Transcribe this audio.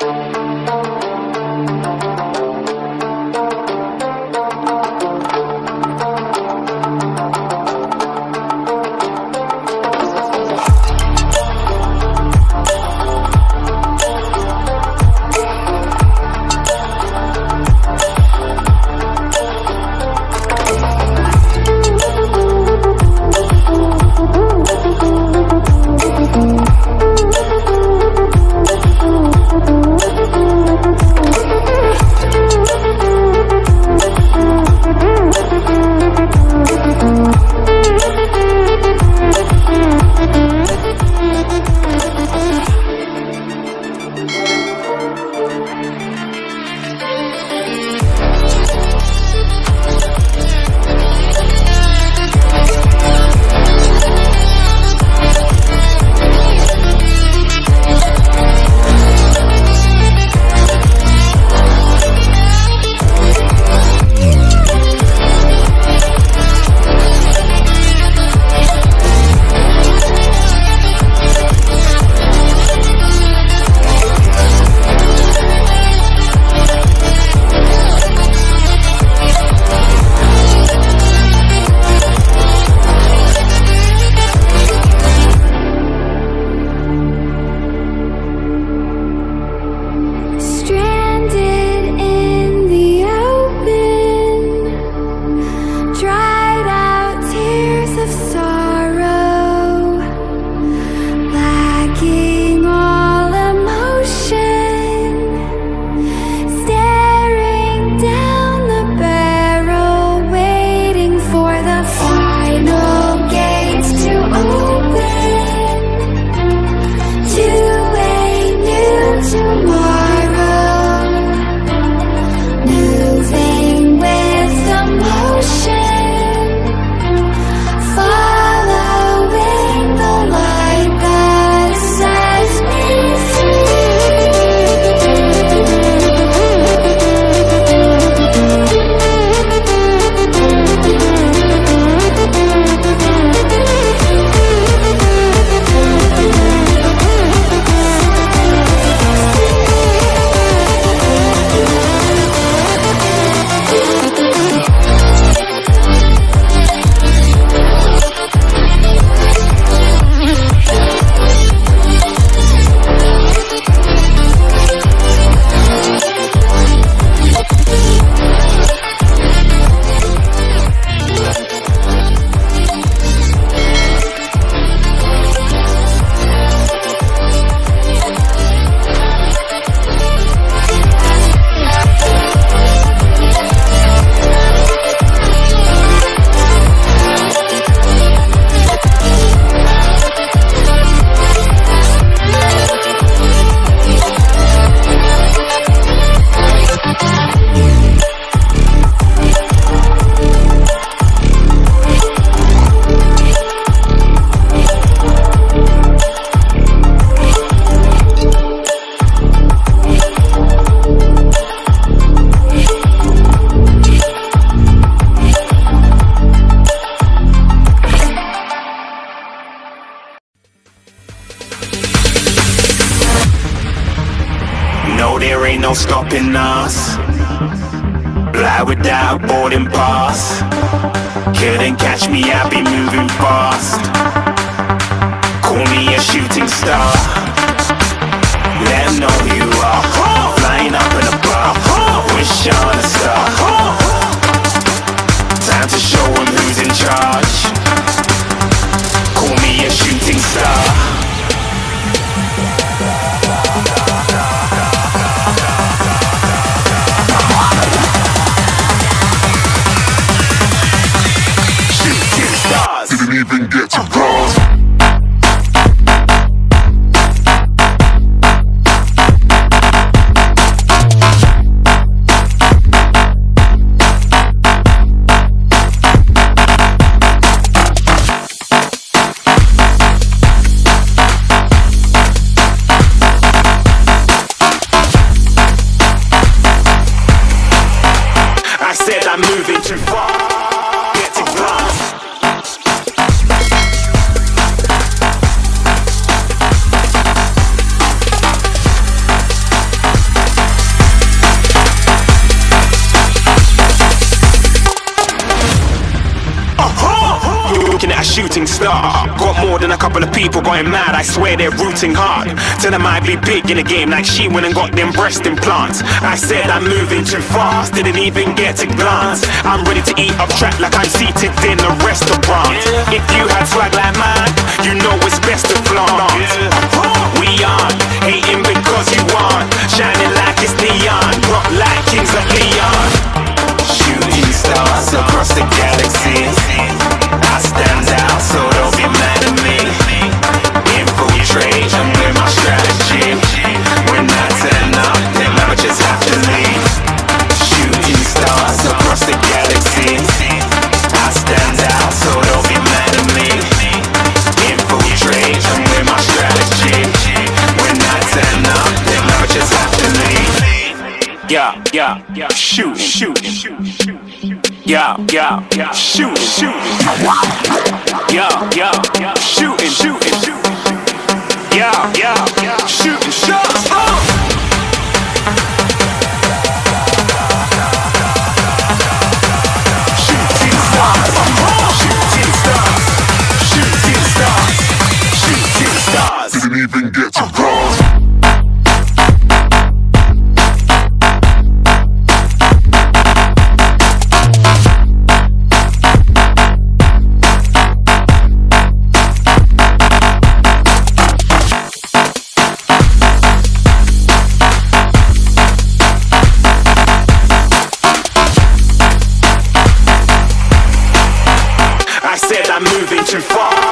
no stopping us. Fly without boarding pass. Couldn't catch me, I be moving fast. Call me a shooting star. Let them know who you are. Flying up in a bar. Wish on a star. Time to show them who's in charge. Call me a shooting star. Didn't even get to cross. I said I'm moving too far. Get to glass. shooting star. Got more than a couple of people going mad, I swear they're rooting hard. Tell them I'd be big in the game like she went and got them breast implants. I said I'm moving too fast, didn't even get a glance. I'm ready to eat up track like I'm seated in a restaurant. If you had swag like mine, you know it's best to flaunt. We aren't hating because you aren't shining like it's neon, rock like kings of Leon. Shooting stars across the galaxy, I stand out, so don't be mad at me. Infiltrate, I'm with my strategy. When I turn up, them amateurs have to leave. Shooting stars across the galaxy, I stand out, so don't be mad at me. Infiltrate, I'm with my strategy. When I turn up, them amateurs have to leave. Yeah, shooting. Yeah, shooting. Yeah, shooting. Yeah, shooting shots. Shooting stars. Didn't even get to cross. I said I'm moving too far.